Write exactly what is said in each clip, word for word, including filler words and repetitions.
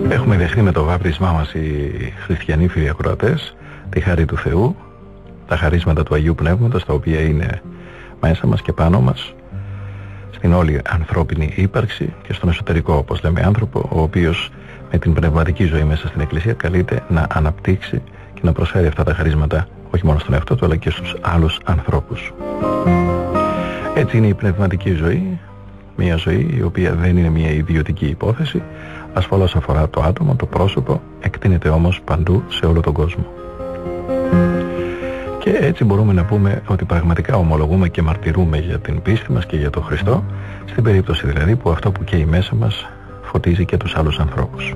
Έχουμε δεχτεί με το βάπτισμά μας οι χριστιανοί φίλοι ακροατές τη χάρη του Θεού, τα χαρίσματα του Αγίου Πνεύματος, τα οποία είναι μέσα μας και πάνω μας, στην όλη ανθρώπινη ύπαρξη και στον εσωτερικό, όπως λέμε, άνθρωπο, ο οποίος με την πνευματική ζωή μέσα στην Εκκλησία καλείται να αναπτύξει και να προσφέρει αυτά τα χαρίσματα όχι μόνο στον εαυτό του αλλά και στους άλλους ανθρώπους. Έτσι είναι η πνευματική ζωή, μια ζωή η οποία δεν είναι μια ιδιωτική υπόθεση, ασφαλώς αφορά το άτομο, το πρόσωπο, εκτείνεται όμως παντού σε όλο τον κόσμο. Και έτσι μπορούμε να πούμε ότι πραγματικά ομολογούμε και μαρτυρούμε για την πίστη μας και για τον Χριστό, στην περίπτωση δηλαδή που αυτό που καίει μέσα μας φωτίζει και τους άλλους ανθρώπους.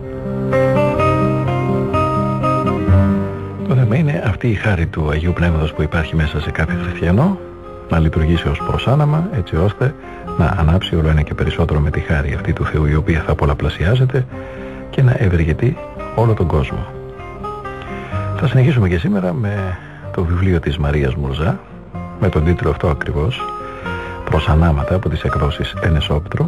Το θέμα είναι αυτή η χάρη του Αγίου Πνεύματος που υπάρχει μέσα σε κάθε χριστιανό να λειτουργήσει ως προσάναμα, έτσι ώστε να ανάψει όλο ένα και περισσότερο με τη χάρη αυτή του Θεού, η οποία θα πολλαπλασιάζεται και να ευεργετεί όλο τον κόσμο. Θα συνεχίσουμε και σήμερα με το βιβλίο της Μαρίας Μουρζά, με τον τίτλο αυτό ακριβώς, «Προσανάματα», από τις εκδόσεις Ενεσόπτρο,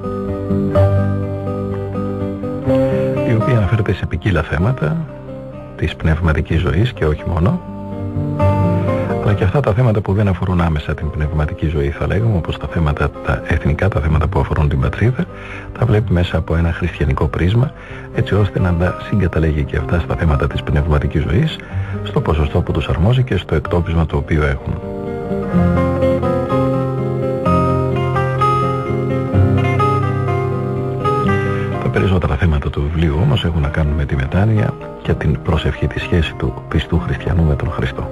η οποία αναφέρεται σε ποικίλα θέματα της πνευματικής ζωής και όχι μόνο, αλλά και αυτά τα θέματα που δεν αφορούν άμεσα την πνευματική ζωή, θα λέγαμε, όπως τα θέματα, τα εθνικά, τα θέματα που αφορούν την πατρίδα, τα βλέπει μέσα από ένα χριστιανικό πρίσμα, έτσι ώστε να τα συγκαταλέγει και αυτά στα θέματα της πνευματικής ζωής, στο ποσοστό που τους αρμόζει και στο εκτόπισμα το οποίο έχουν. Τα περισσότερα θέματα του βιβλίου όμως έχουν να κάνουν με τη μετάνοια και την προσευχή, τη σχέση του πιστού χριστιανού με τον Χριστό.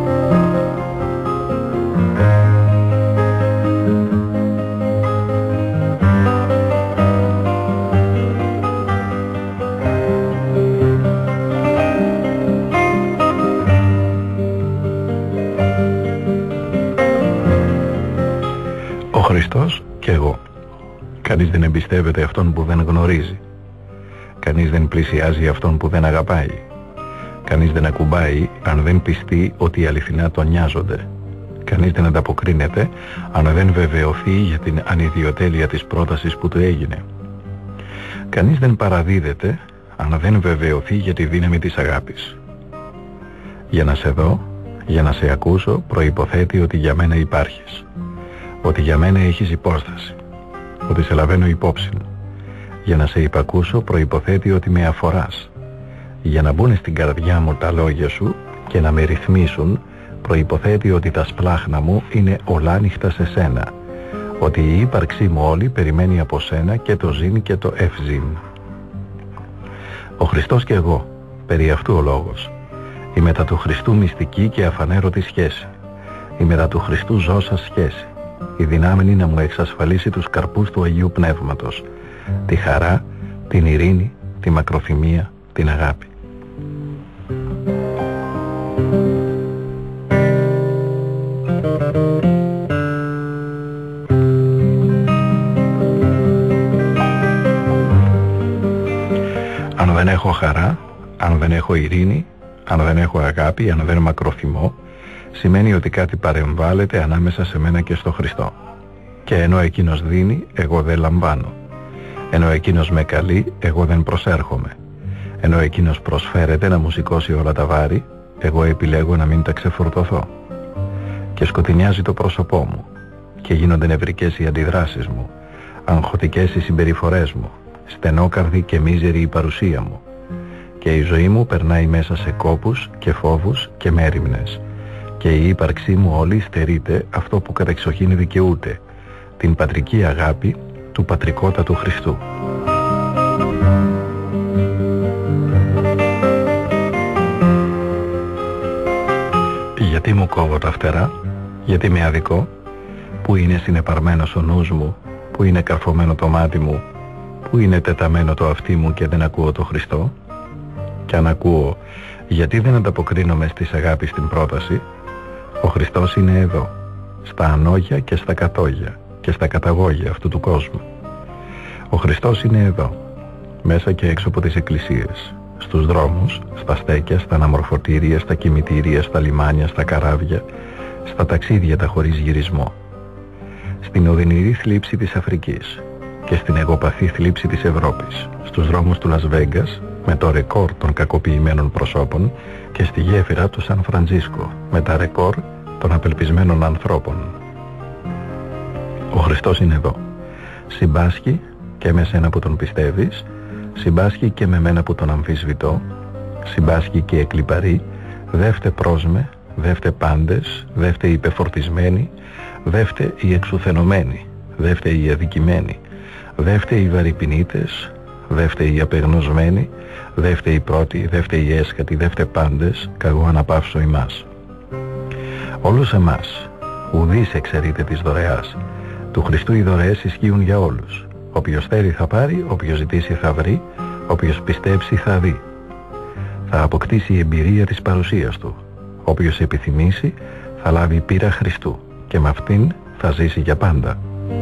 Χριστός και εγώ. Κανείς δεν εμπιστεύεται αυτόν που δεν γνωρίζει. Κανείς δεν πλησιάζει αυτόν που δεν αγαπάει. Κανείς δεν ακουμπάει αν δεν πιστεί ότι οι αληθινά τον νοιάζονται. Κανείς δεν ανταποκρίνεται αν δεν βεβαιωθεί για την ανιδιοτέλεια της πρότασης που του έγινε. Κανείς δεν παραδίδεται αν δεν βεβαιωθεί για τη δύναμη της αγάπης. Για να σε δω, για να σε ακούσω, προϋποθέτει ότι για μένα υπάρχεις. Ότι για μένα έχεις υπόσταση, ότι σε λαβαίνω υπόψη. Για να σε υπακούσω προϋποθέτει ότι με αφοράς. Για να μπουν στην καρδιά μου τα λόγια σου και να με ρυθμίσουν προϋποθέτει ότι τα σπλάχνα μου είναι ολάνυχτα σε σένα. Ότι η ύπαρξή μου όλη περιμένει από σένα και το ζήν και το ευζήν. Ο Χριστός και εγώ, περί αυτού ο λόγος. Η μετά του Χριστού μυστική και αφανέρωτη σχέση. Η μετά του Χριστού ζώσα σχέση. Η δυνάμενη να μου εξασφαλίσει τους καρπούς του Αγίου Πνεύματος, τη χαρά, την ειρήνη, τη μακροθυμία, την αγάπη. Αν δεν έχω χαρά, αν δεν έχω ειρήνη, αν δεν έχω αγάπη, αν δεν μακροθυμώ, σημαίνει ότι κάτι παρεμβάλλεται ανάμεσα σε μένα και στο Χριστό. Και ενώ εκείνος δίνει, εγώ δεν λαμβάνω. Ενώ εκείνος με καλεί, εγώ δεν προσέρχομαι. Ενώ εκείνος προσφέρεται να μου σηκώσει όλα τα βάρη, εγώ επιλέγω να μην τα ξεφορτωθώ. Και σκοτεινιάζει το πρόσωπό μου. Και γίνονται νευρικές οι αντιδράσεις μου, αγχωτικές οι συμπεριφορές μου, στενόκαρδη και μίζερη η παρουσία μου. Και η ζωή μου περνάει μέσα σε κόπους και φόβους και μέριμνες. Και η ύπαρξή μου όλη στερείται αυτό που κατεξοχήν δικαιούται, την πατρική αγάπη του πατρικότατου Χριστού. Γιατί μου κόβω τα φτερά, γιατί με αδικό, που είναι συνεπαρμένος ο νους μου, που είναι καρφωμένο το μάτι μου, που είναι τεταμένο το αυτί μου και δεν ακούω το Χριστό. Και αν ακούω, γιατί δεν ανταποκρίνομαι στις αγάπης στην πρόταση. Ο Χριστός είναι εδώ, στα ανώγια και στα κατόγια και στα καταγόγια αυτού του κόσμου. Ο Χριστός είναι εδώ, μέσα και έξω από τις εκκλησίες, στους δρόμους, στα στέκια, στα αναμορφωτήρια, στα κημητήρια, στα λιμάνια, στα καράβια, στα ταξίδια τα χωρίς γυρισμό, στην οδυνηρή θλίψη της Αφρικής, και στην εγωπαθή θλίψη της Ευρώπης, στους δρόμους του Λας Βέγκας με το ρεκόρ των κακοποιημένων προσώπων και στη γέφυρα του Σαν Φραντζίσκο με τα ρεκόρ των απελπισμένων ανθρώπων. Ο Χριστός είναι εδώ. Συμπάσχει και με σένα που τον πιστεύεις, συμπάσχει και με μένα που τον αμφισβητώ, συμπάσχει και εκλιπαρεί, δεύτε πρόσμε, δεύτε πάντες, δεύτε οι υπεφορτισμένοι, δεύτε οι εξουθενωμένοι, δεύτε οι αδικημένοι, δεύτε οι βαρυπινίτες, δεύτε οι απεγνωσμένοι, δεύτε οι πρώτοι, δεύτε οι έσχατοι, δεύτε πάντες, καγώ αναπαύσω ημάς. Όλους εμάς, ουδής εξαιρείται της δωρεάς. Του Χριστού οι δωρεές ισχύουν για όλους. Όποιος θέλει θα πάρει, όποιος ζητήσει θα βρει, όποιος πιστέψει θα δει. Θα αποκτήσει η εμπειρία της παρουσίας Του. Όποιος επιθυμήσει θα λάβει πείρα Χριστού και με αυτήν θα ζήσει για πάντα.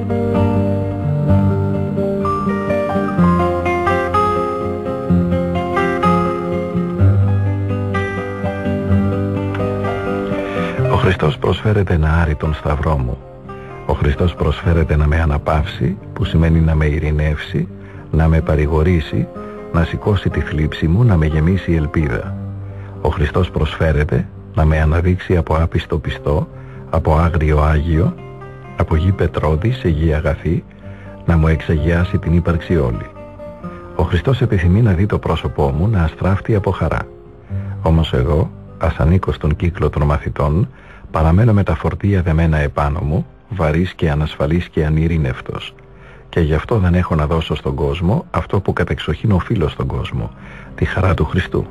Ο Χριστός προσφέρεται να άρει τον σταυρό μου. Ο Χριστός προσφέρεται να με αναπαύσει, που σημαίνει να με ειρηνεύσει, να με παρηγορήσει, να σηκώσει τη θλίψη μου, να με γεμίσει η ελπίδα. Ο Χριστός προσφέρεται να με αναδείξει από άπιστο πιστό, από άγριο άγιο, από γη πετρώδη σε γη αγαθή, να μου εξαγιάσει την ύπαρξη όλη. Ο Χριστός επιθυμεί να δει το πρόσωπό μου να αστράφτει από χαρά. Όμως εγώ, ας ανήκω στον κύκλο των μαθητών, παραμένω με τα φορτία δεμένα επάνω μου, βαρύς και ανασφαλής και ανειρήνευτος. Και γι' αυτό δεν έχω να δώσω στον κόσμο αυτό που κατεξοχήν οφείλω στον κόσμο, τη χαρά του Χριστού.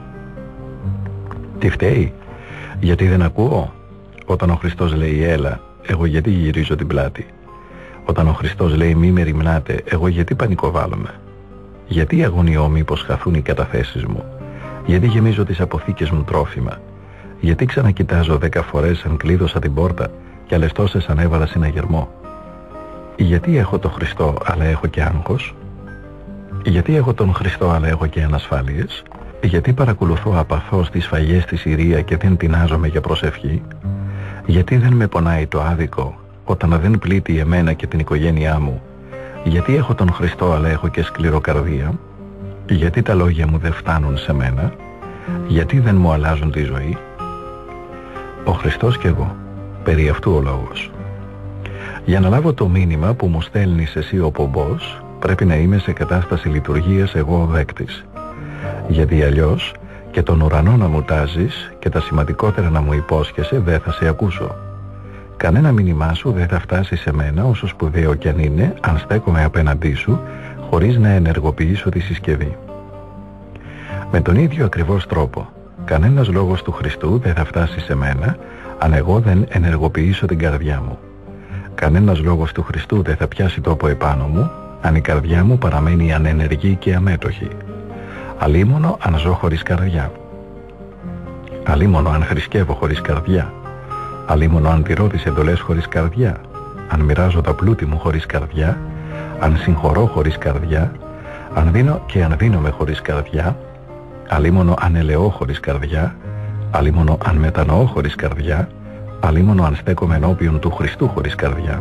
Τι φταίει? Γιατί δεν ακούω? Όταν ο Χριστός λέει έλα, εγώ γιατί γυρίζω την πλάτη? Όταν ο Χριστός λέει μη με ρημνάτε, εγώ γιατί πανικοβάλλομαι? Γιατί αγωνιώ μήπως χαθούν οι καταθέσεις μου? Γιατί γεμίζω τις αποθήκες μου τρόφιμα? Γιατί ξανακοιτάζω δέκα φορές αν κλείδωσα την πόρτα και άλλες τόσες αν έβαλα συναγερμό? Γιατί έχω τον Χριστό αλλά έχω και άγχος? Γιατί έχω τον Χριστό αλλά έχω και ανασφάλειες? Γιατί παρακολουθώ απαθώς τις σφαγές στη Συρία και δεν τεινάζομαι για προσευχή? Γιατί δεν με πονάει το άδικο όταν δεν πλήττει εμένα και την οικογένειά μου? Γιατί έχω τον Χριστό αλλά έχω και σκληροκαρδία? Γιατί τα λόγια μου δεν φτάνουν σε μένα? Γιατί δεν μου αλλάζουν τη ζωή? Ο Χριστός και εγώ, περί αυτού ο λόγος. Για να λάβω το μήνυμα που μου στέλνεις εσύ ο πομπός, πρέπει να είμαι σε κατάσταση λειτουργίας εγώ ο δέκτης. Γιατί αλλιώς και τον ουρανό να μου τάζεις και τα σημαντικότερα να μου υπόσχεσαι δεν θα σε ακούσω. Κανένα μήνυμά σου δεν θα φτάσει σε μένα όσο σπουδαίο κι αν είναι, αν στέκομαι απέναντί σου χωρίς να ενεργοποιήσω τη συσκευή. Με τον ίδιο ακριβώς τρόπο, κανένας λόγος του Χριστού δεν θα φτάσει σε μένα αν εγώ δεν ενεργοποιήσω την καρδιά μου. Κανένας λόγος του Χριστού δεν θα πιάσει τόπο επάνω μου αν η καρδιά μου παραμένει ανενεργή και αμέτωχη. Αλίμονο αν ζω χωρίς καρδιά. Αλίμονο αν θρησκεύω χωρίς καρδιά. Αλίμονο αν τηρώ τις εντολές χωρίς καρδιά. Αν μοιράζω τα πλούτη μου χωρίς καρδιά. Αν συγχωρώ χωρίς καρδιά. Αν δίνω και αν δίνομαι χωρίς καρδιά. Αλίμονο αν ελεώ χωρίς καρδιά. Αλίμονο αν μετανοώ χωρίς καρδιά. Αλίμονο αν στέκομαι ενώπιον του Χριστού χωρίς καρδιά.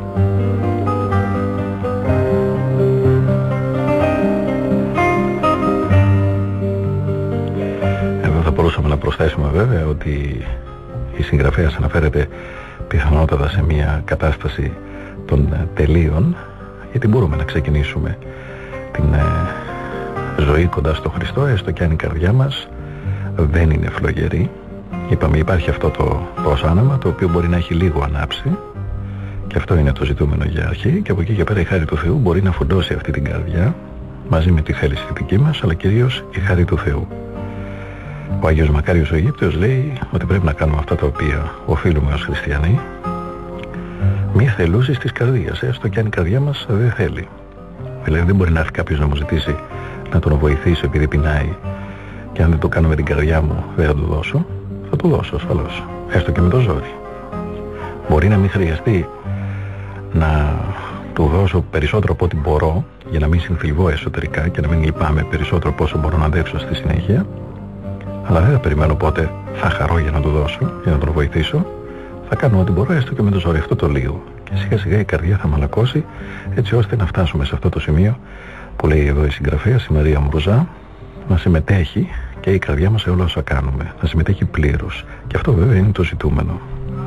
Εδώ θα μπορούσαμε να προσθέσουμε βέβαια ότι η συγγραφέας αναφέρεται πιθανότατα σε μια κατάσταση των τελείων, γιατί μπορούμε να ξεκινήσουμε την ζωή κοντά στο Χριστό, έστω και αν η καρδιά μας δεν είναι φλογερή. Είπαμε, υπάρχει αυτό το προσάναμα το οποίο μπορεί να έχει λίγο ανάψει και αυτό είναι το ζητούμενο για αρχή, και από εκεί και πέρα η χάρη του Θεού μπορεί να φουντώσει αυτή την καρδιά μαζί με τη θέληση δική μας, αλλά κυρίως η χάρη του Θεού. Ο Άγιος Μακάριος ο Αιγύπτιος λέει ότι πρέπει να κάνουμε αυτά τα οποία οφείλουμε ως χριστιανοί, μη θελούσεις της καρδίας, έστω και αν η καρδιά μας δεν θέλει. Δηλαδή δεν μπορεί να έρθει κάποιος να μου ζητήσει να τον βοηθήσω επειδή πεινάει και αν δεν το κάνω με την καρδιά μου δεν θα του δώσω. Θα του δώσω ασφαλώς, έστω και με το ζόρι. Μπορεί να μην χρειαστεί να του δώσω περισσότερο από ό,τι μπορώ για να μην συμφιλβώ εσωτερικά και να μην λυπάμαι περισσότερο από όσο μπορώ να αντέξω στη συνέχεια, αλλά δεν θα περιμένω πότε θα χαρώ για να του δώσω, για να τον βοηθήσω. Θα κάνω ό,τι μπορώ, έστω και με το ζόρι, αυτό το λίγο. Και σιγά σιγά η καρδιά θα μαλακώσει, έτσι ώστε να φτάσουμε σε αυτό το σημείο που λέει εδώ η συγγραφέας, η Μαρία Μουρουζά, να συμμετέχει και η καρδιά μας σε όλα όσα κάνουμε, να συμμετέχει πλήρως. Και αυτό βέβαια είναι το ζητούμενο.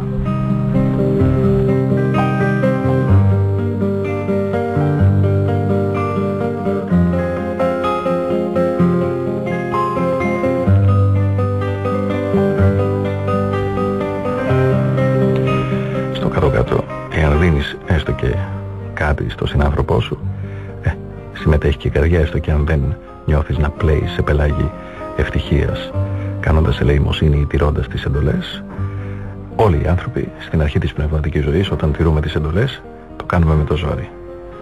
Στο κάτω-κάτω, εάν δίνεις έστω και κάτι στο συνάνθρωπό σου, ε, συμμετέχει και η καρδιά, έστω και αν δεν νιώθεις να πλέεις σε πελάγι ευτυχίας, κάνοντας ελεημοσύνη ή τηρώντας τις εντολές. Όλοι οι άνθρωποι στην αρχή της πνευματικής ζωής, όταν τηρούμε τις εντολές, το κάνουμε με το ζόρι.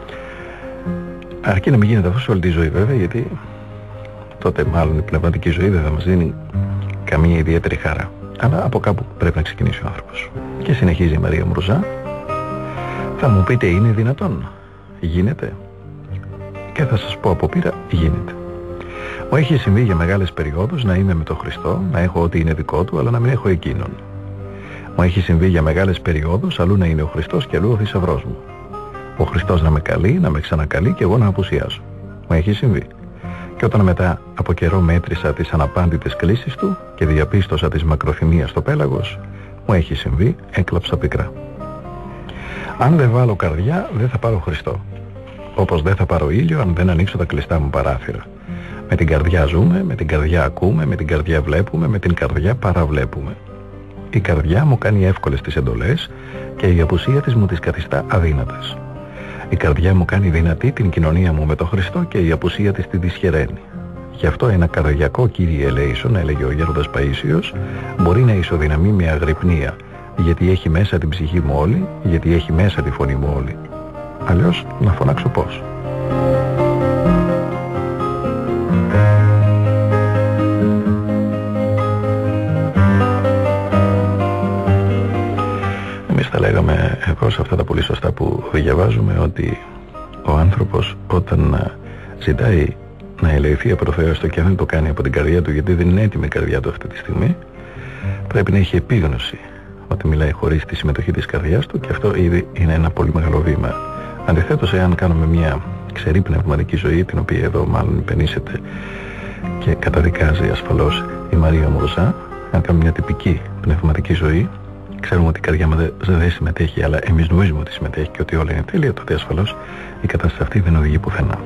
Αρκεί να μην γίνεται αυτό σε όλη τη ζωή βέβαια, γιατί τότε μάλλον η πνευματική ζωή δεν θα μας δίνει καμία ιδιαίτερη χαρά. Αλλά από κάπου πρέπει να ξεκινήσει ο άνθρωπος. Και συνεχίζει η Μαρία Μουρουζά. Θα μου πείτε, είναι δυνατόν? Γίνεται? Και θα σας πω από πείρα, γίνεται. Μου έχει συμβεί για μεγάλες περιόδους να είμαι με τον Χριστό, να έχω ό,τι είναι δικό του, αλλά να μην έχω εκείνον. Μου έχει συμβεί για μεγάλες περιόδους αλλού να είναι ο Χριστός και αλλού ο θησαυρός μου. Ο Χριστός να με καλεί, να με ξανακαλεί και εγώ να απουσιάζω. Μου έχει συμβεί. Και όταν μετά από καιρό μέτρησα τις αναπάντητες κλήσεις του και διαπίστωσα της μακροθυμίας στο πέλαγος, μου έχει συμβεί, έκλαψα πικρά. Αν δεν βάλω καρδιά, δεν θα πάρω Χριστό. Όπως δεν θα πάρω ήλιο αν δεν ανοίξω τα κλειστά μου παράθυρα. Με την καρδιά ζούμε, με την καρδιά ακούμε, με την καρδιά βλέπουμε, με την καρδιά παραβλέπουμε. Η καρδιά μου κάνει εύκολες τις εντολές και η απουσία της μου τις καθιστά αδύνατες. Η καρδιά μου κάνει δυνατή την κοινωνία μου με τον Χριστό και η απουσία της τη δυσχεραίνει. Γι' αυτό ένα καρδιακό Κύριε ελέησον, έλεγε ο γέροντας Παΐσιος, μπορεί να ισοδυναμεί με αγρυπνία, γιατί έχει μέσα την ψυχή μου όλη, γιατί έχει μέσα τη φωνή μου όλη. Αλλιώς να φωνάξω πώς? Εμείς θα λέγαμε εδώ σε αυτά τα πολύ σωστά που διαβάζουμε ότι ο άνθρωπος όταν ζητάει να ελεηθεί από το Θεό, έστω και αν δεν το κάνει από την καρδιά του, γιατί δεν είναι έτοιμη η καρδιά του αυτή τη στιγμή, πρέπει να έχει επίγνωση ότι μιλάει χωρίς τη συμμετοχή της καρδιάς του, και αυτό ήδη είναι ένα πολύ μεγάλο βήμα. Αντιθέτως, εάν κάνουμε μια ξερή πνευματική ζωή, την οποία εδώ μάλλον υπενήσεται και καταδικάζει ασφαλώς η Μαρία Μουρουζά, αν κάνουμε μια τυπική πνευματική ζωή, ξέρουμε ότι η καρδιά μας δεν συμμετέχει, αλλά εμείς νομίζουμε ότι συμμετέχει και ότι όλα είναι τέλεια, τότε ασφαλώς η κατάσταση αυτή δεν οδηγεί πουθενά.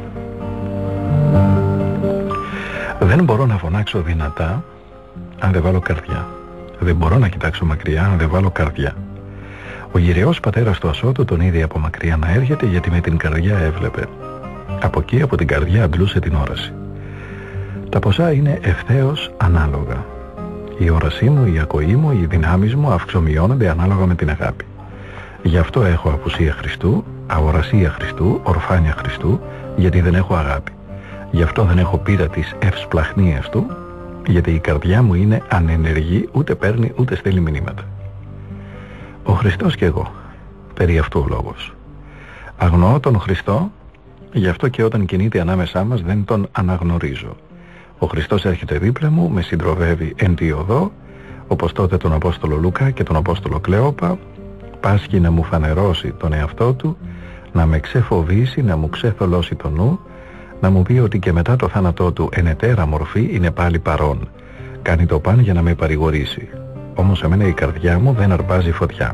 Δεν μπορώ να φωνάξω δυνατά αν δεν βάλω καρδιά. Δεν μπορώ να κοιτάξω μακριά αν δεν βάλω καρδιά. Ο γυραιός πατέρας του Ασώτου τον είδε από μακριά να έρχεται, γιατί με την καρδιά έβλεπε. Από εκεί, από την καρδιά, αντλούσε την όραση. Τα ποσά είναι ευθέως ανάλογα. Η όρασή μου, η ακοή μου, οι δυνάμεις μου αυξομειώνονται ανάλογα με την αγάπη. Γι' αυτό έχω απουσία Χριστού, αορασία Χριστού, ορφάνια Χριστού, γιατί δεν έχω αγάπη. Γι' αυτό δεν έχω πείρα της ευσπλαχνίας του, γιατί η καρδιά μου είναι ανενεργή, ούτε παίρνει ούτε στέλνει μηνύματα. Ο Χριστός και εγώ, περί αυτού ο λόγος. Αγνοώ τον Χριστό, γι' αυτό και όταν κινείται ανάμεσά μας δεν τον αναγνωρίζω. Ο Χριστός έρχεται δίπλα μου, με συντροβεύει εν τη οδό, όπως τότε τον Απόστολο Λούκα και τον Απόστολο Κλέοπα, πάσχει να μου φανερώσει τον εαυτό του, να με ξεφοβήσει, να μου ξεθολώσει το νου, να μου πει ότι και μετά το θάνατό του εν ετέρα μορφή είναι πάλι παρόν. Κάνει το παν για να με παρηγορήσει. Όμως εμένα η καρδιά μου δεν αρπάζει φωτιά.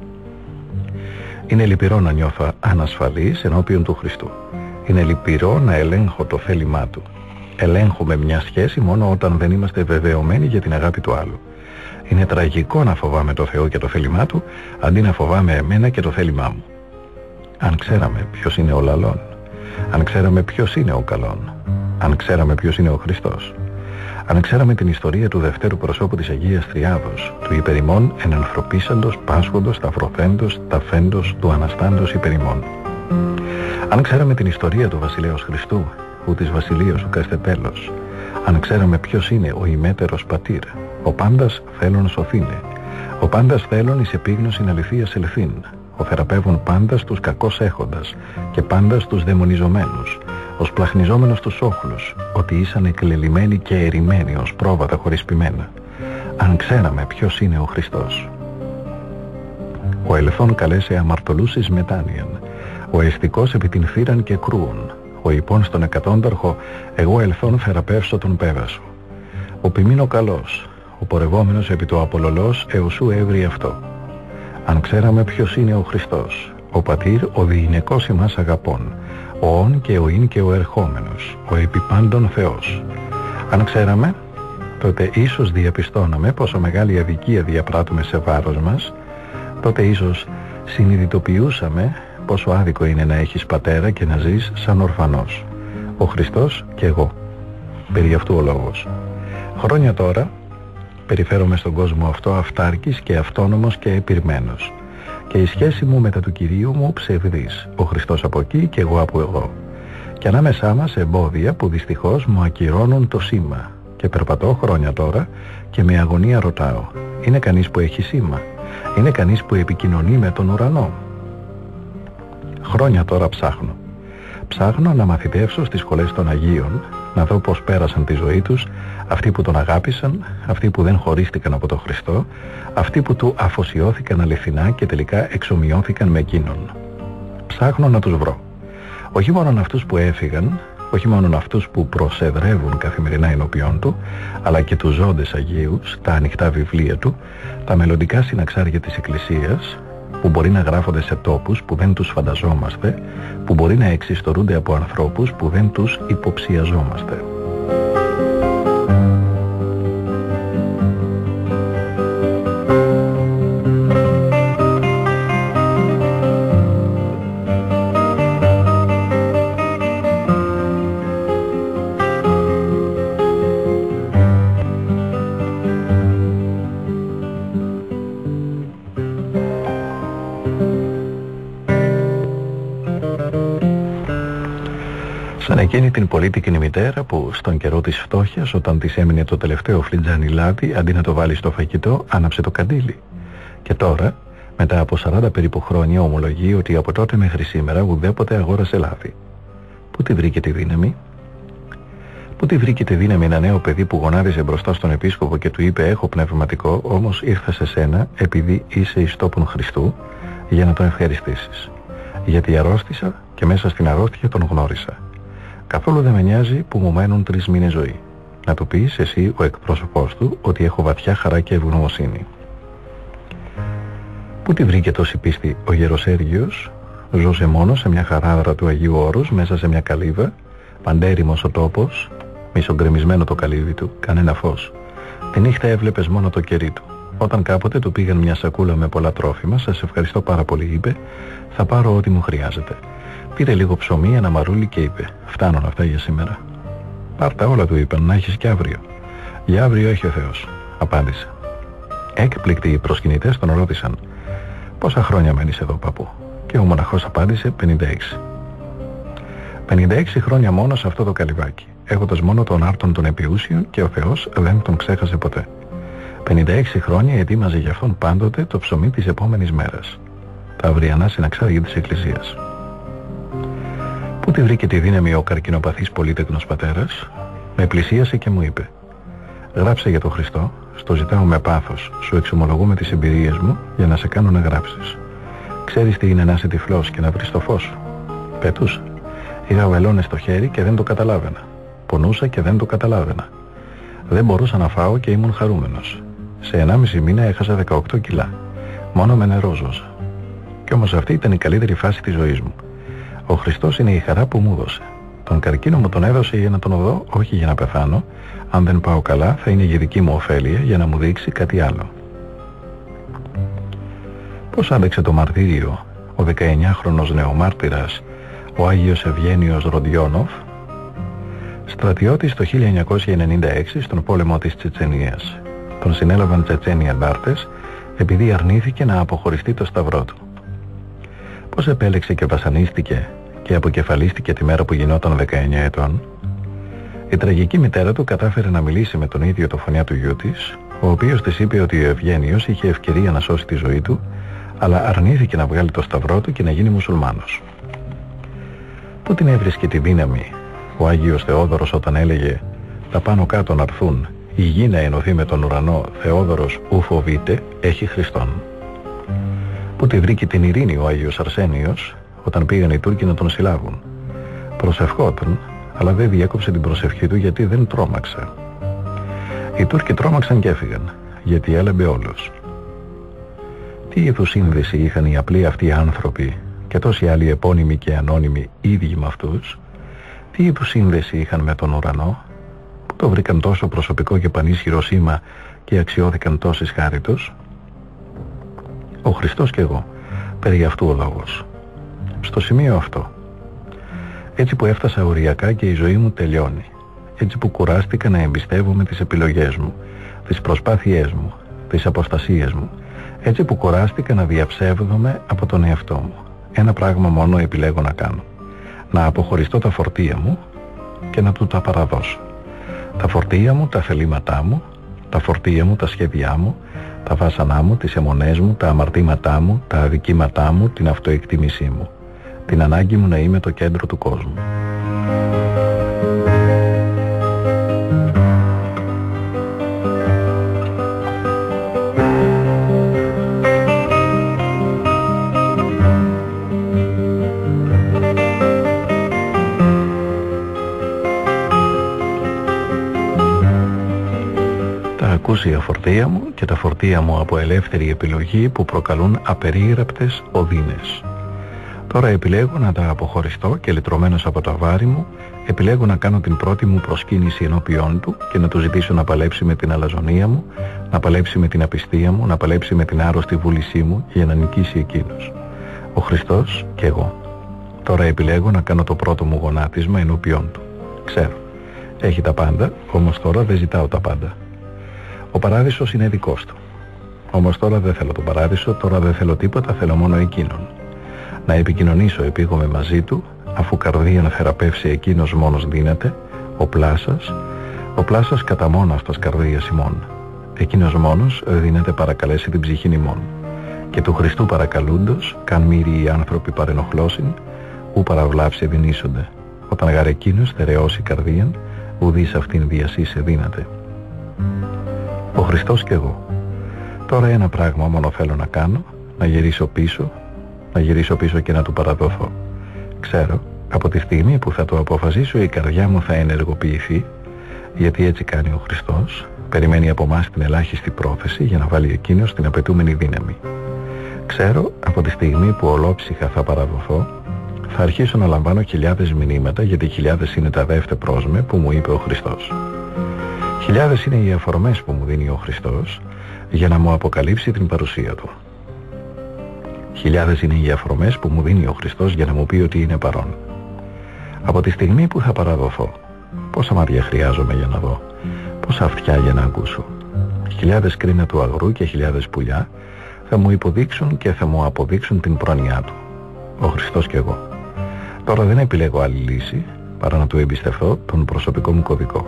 Είναι λυπηρό να νιώθω ανασφαλής ενώπιον του Χριστού. Είναι λυπηρό να ελέγχω το θέλημά του. Ελέγχουμε μια σχέση μόνο όταν δεν είμαστε βεβαιωμένοι για την αγάπη του άλλου. Είναι τραγικό να φοβάμαι το Θεό και το θέλημά του, αντί να φοβάμαι εμένα και το θέλημά μου. Αν ξέραμε ποιος είναι ο λαλών, αν ξέραμε ποιος είναι ο καλών, αν ξέραμε ποιος είναι ο Χριστός, αν ξέραμε την ιστορία του δευτέρου προσώπου της Αγίας Τριάδος, του υπερημών ενανθρωπίσαντος, πάσχοντος, ταφρωθέντος, ταφέντος, του αναστάντος υπερημών. Αν ξέραμε την ιστορία του βασιλέως Χριστού, ου της βασιλείας ου καίστε τέλος, αν ξέραμε ποιος είναι ο ημέτερος πατήρ, ο πάντας θέλων σωθήνε, ο πάντας θέλων εις επίγνωσιν αληθείας ελθύν, ο θεραπεύων πάντας τους κακώς έχοντας και πάντας τους δαιμονιζομένους, ως πλαχνιζόμενος τους όχλους, ότι ήσαν εκλελειμμένοι και ερημένοι ως πρόβατα χωρίς ποιμένα. Αν ξέραμε ποιος είναι ο Χριστός. Ο ελθόν καλέσε αμαρτωλούς εις μετάνοιαν. Ο εστικός επί την θύραν και κρούων. Ο υπόν στον εκατόνταρχο, εγώ ελθόν θεραπεύσω τον πέβα σου. Ο ποιμήνο καλός, ο πορευόμενος επί το απολωλός εωσού έβρι αυτό. Αν ξέραμε ποιος είναι ο Χριστός, ο πατήρ ο διηνεκός ημάς αγαπών, ο ον και ο ειν και ο ερχόμενος, ο επί πάντων Θεός. Αν ξέραμε, τότε ίσως διαπιστώναμε πόσο μεγάλη αδικία διαπράττουμε σε βάρος μας, τότε ίσως συνειδητοποιούσαμε πόσο άδικο είναι να έχεις πατέρα και να ζεις σαν ορφανός. Ο Χριστός και εγώ. Περί αυτού ο λόγος. Χρόνια τώρα περιφέρομαι στον κόσμο αυτό αυτάρκης και αυτόνομος και επιρμένος. Και η σχέση μου μετά του Κυρίου μου ψευδής. Ο Χριστός από εκεί και εγώ από εδώ. Και ανάμεσά μας εμπόδια που δυστυχώς μου ακυρώνουν το σήμα. Και περπατώ χρόνια τώρα και με αγωνία ρωτάω. Είναι κανείς που έχει σήμα? Είναι κανείς που επικοινωνεί με τον ουρανό? Χρόνια τώρα ψάχνω. Ψάχνω να μαθητεύσω στις σχολές των Αγίων, να δω πώς πέρασαν τη ζωή τους, αυτοί που τον αγάπησαν, αυτοί που δεν χωρίστηκαν από τον Χριστό, αυτοί που του αφοσιώθηκαν αληθινά και τελικά εξομοιώθηκαν με εκείνον. Ψάχνω να τους βρω. Όχι μόνο αυτούς που έφυγαν, όχι μόνο αυτούς που προσεδρεύουν καθημερινά ενώπιόν του, αλλά και τους ζώντες Αγίους, τα ανοιχτά βιβλία του, τα μελλοντικά συναξάρια της Εκκλησίας, που μπορεί να γράφονται σε τόπους που δεν τους φανταζόμαστε, που μπορεί να εξιστορούνται από ανθρώπους που δεν τους υποψιαζόμαστε. Σαν εκείνη την πολύτικη μητέρα που στον καιρό της φτώχειας, όταν της έμεινε το τελευταίο φλιτζάνι λάδι, αντί να το βάλει στο φαγητό, άναψε το καντήλι. Και τώρα, μετά από σαράντα περίπου χρόνια, ομολογεί ότι από τότε μέχρι σήμερα ουδέποτε αγόρασε λάδι. Πού τη βρήκε τη δύναμη? Πού τη βρήκε τη δύναμη ένα νέο παιδί που γονάδιζε μπροστά στον επίσκοπο και του είπε: έχω πνευματικό, όμως ήρθα σε σένα επειδή είσαι εις τόπον Χριστού, για να τον ευχαριστήσεις. Γιατί αρρώστησα και μέσα στην αρρώστια τον γνώρισα. Καθόλου δεν με νοιάζει που μου μένουν τρεις μήνες ζωή. Να του πεις εσύ, ο εκπρόσωπός του, ότι έχω βαθιά χαρά και ευγνωμοσύνη. Πού τη βρήκε τόση πίστη ο Γεροσέργιος? Ζούσε μόνο σε μια χαράδρα του Αγίου Όρους, μέσα σε μια καλύβα, παντέριμος ο τόπος, μισογκρεμισμένο το καλύβι του, κανένα φως. Τη νύχτα έβλεπες μόνο το κερί του. Όταν κάποτε του πήγαν μια σακούλα με πολλά τρόφιμα, σας ευχαριστώ πάρα πολύ, είπε, θα πάρω ό,τι μου χρειάζεται. Πήρε λίγο ψωμί, ένα μαρούλι και είπε: φτάνουν αυτά για σήμερα. Πάρτα όλα, του είπαν, να έχεις και αύριο. Για αύριο έχει ο Θεός, απάντησε. Έκπληκτοι οι προσκυνητές τον ρώτησαν: πόσα χρόνια μένεις εδώ, παππού? Και ο μοναχός απάντησε: πενήντα έξι. πενήντα έξι χρόνια μόνο σε αυτό το καλυβάκι, έχοντας μόνο τον άρτον των επιούσιων, και ο Θεός δεν τον ξέχασε ποτέ. πενήντα έξι χρόνια ετοίμαζε για αυτόν πάντοτε το ψωμί της επόμενης μέρας, τα αυριανά συναξάρια της Εκκλησίας. Πού τη βρήκε τη δύναμη ο καρκινοπαθής πολύτεκνος πατέρας? Με πλησίασε και μου είπε: γράψε για τον Χριστό, στο ζητάω με πάθος, σου εξομολογούμε τις εμπειρίες μου για να σε κάνω να γράψεις. Ξέρεις τι είναι να είσαι τυφλός και να βρεις το φως σου? Πετούσα. Είχα βελόνες στο χέρι και δεν το καταλάβαινα. Πονούσα και δεν το καταλάβαινα. Δεν μπορούσα να φάω και ήμουν χαρούμενος. Σε ενάμιση μήνα έχασα δεκαοκτώ κιλά. Μόνο με νερό ζώσα. Κι όμως αυτή ήταν η καλύτερη φάση της ζωής μου. Ο Χριστός είναι η χαρά που μου έδωσε. Τον καρκίνο μου τον έδωσε για να τον οδώ, όχι για να πεθάνω. Αν δεν πάω καλά, θα είναι για δική μου ωφέλεια, για να μου δείξει κάτι άλλο. Πώς άντεξε το μαρτύριο ο δεκαεννιάχρονος νεομάρτυρας, ο Άγιος Ευγένιος Ροντιόνοφ, στρατιώτης το χίλια εννιακόσια ενενήντα έξι στον πόλεμο της Τσετσενίας. Τον συνέλαβαν Τσετσένοι αντάρτες επειδή αρνήθηκε να αποχωριστεί το σταυρό του. Πώς επέλεξε και βασανίστηκε και αποκεφαλίστηκε τη μέρα που γινόταν δεκαεννιά ετών? Η τραγική μητέρα του κατάφερε να μιλήσει με τον ίδιο το φωνιά του γιού της, ο οποίος της είπε ότι ο Ευγένιος είχε ευκαιρία να σώσει τη ζωή του, αλλά αρνήθηκε να βγάλει το σταυρό του και να γίνει μουσουλμάνος. Πού την έβρισκε τη δύναμη ο Άγιος Θεόδωρος όταν έλεγε: τα πάνω κάτω να έρθουν, η γη να ενωθεί με τον ουρανό, Θεόδωρος ου φοβείται, έχει Χριστόν? Πού Πού τη βρήκε την ειρήνη ο Άγιος Αρσένιος όταν πήγαν οι Τούρκοι να τον συλλάβουν? Προσευχόταν, αλλά δεν διέκοψε την προσευχή του γιατί δεν τρόμαξε. Οι Τούρκοι τρόμαξαν και έφυγαν, γιατί έλαμπε όλος. Τι είδους σύνδεση είχαν οι απλοί αυτοί άνθρωποι και τόσοι άλλοι επώνυμοι και ανώνυμοι ίδιοι με αυτούς? Τι είδους σύνδεση είχαν με τον ουρανό, που το βρήκαν τόσο προσωπικό και πανίσχυρο σήμα και αξιώθηκαν τόσες χάρη τους? Ο Χριστός και εγώ, περί αυτού ο λόγος. Στο σημείο αυτό, έτσι που έφτασα οριακά και η ζωή μου τελειώνει, έτσι που κουράστηκα να εμπιστεύομαι τις επιλογές μου, τις προσπάθειές μου, τις αποστασίες μου, έτσι που κουράστηκα να διαψεύδομαι από τον εαυτό μου, ένα πράγμα μόνο επιλέγω να κάνω: να αποχωριστώ τα φορτία μου και να του τα παραδώσω. Τα φορτία μου, τα θελήματά μου, τα φορτία μου, τα σχέδιά μου, τα βάσανά μου, τις αιμονές μου, τα αμαρτήματά μου, τα αδικήματά μου, την αυτοεκτίμησή μου, την ανάγκη μου να είμαι το κέντρο του κόσμου. Ακούσια φορτία μου και τα φορτία μου από ελεύθερη επιλογή που προκαλούν απερίγραπτες οδύνες. Τώρα επιλέγω να τα αποχωριστώ και λυτρωμένος από τα βάρη μου, επιλέγω να κάνω την πρώτη μου προσκύνηση ενώπιόν του και να του ζητήσω να παλέψει με την αλαζονία μου, να παλέψει με την απιστία μου, να παλέψει με την άρρωστη βούλησή μου για να νικήσει εκείνος. Ο Χριστός και εγώ. Τώρα επιλέγω να κάνω το πρώτο μου γονάτισμα ενώπιόν του. Ξέρω, έχει τα πάντα, όμως τώρα δεν ζητάω τα πάντα. Ο παράδεισος είναι δικός του. Όμως τώρα δεν θέλω τον παράδεισο, τώρα δεν θέλω τίποτα, θέλω μόνο εκείνον. Να επικοινωνήσω επίγομαι μαζί του, αφού καρδία να θεραπεύσει εκείνος μόνος δύναται, ο πλάσας, ο πλάσας κατά μόνο αυτός καρδίας ημών. Εκείνος μόνος δύναται παρακαλέσει την ψυχήν ημών. Και του Χριστού παρακαλούντος, καν μύροι οι άνθρωποι παρενοχλώσιν, ου παραβλάψει δινήσονται. Όταν γαρ εκείνος θερεώσει καρδίαν, ουδείς αυτήν διασύσε δύναται. Ο Χριστός και εγώ. Τώρα ένα πράγμα μόνο θέλω να κάνω, να γυρίσω πίσω, να γυρίσω πίσω και να του παραδοθώ. Ξέρω, από τη στιγμή που θα το αποφασίσω η καρδιά μου θα ενεργοποιηθεί, γιατί έτσι κάνει ο Χριστός, περιμένει από μας την ελάχιστη πρόθεση για να βάλει εκείνος την απαιτούμενη δύναμη. Ξέρω, από τη στιγμή που ολόψυχα θα παραδοθώ, θα αρχίσω να λαμβάνω χιλιάδες μηνύματα, γιατί χιλιάδες είναι τα δεύτε πρόσμε που μου είπε ο Χριστός. Χιλιάδες είναι οι αφορμές που μου δίνει ο Χριστός για να μου αποκαλύψει την παρουσία του. Χιλιάδες είναι οι αφορμές που μου δίνει ο Χριστός για να μου πει ότι είναι παρόν. Από τη στιγμή που θα παραδοθώ, πόσα μάτια χρειάζομαι για να δω, πόσα αυτιά για να ακούσω. Χιλιάδες κρίνα του αγρού και χιλιάδες πουλιά θα μου υποδείξουν και θα μου αποδείξουν την πρόνοιά του. Ο Χριστός και εγώ. Τώρα δεν επιλέγω άλλη λύση παρά να του εμπιστευτώ τον προσωπικό μου κωδικό.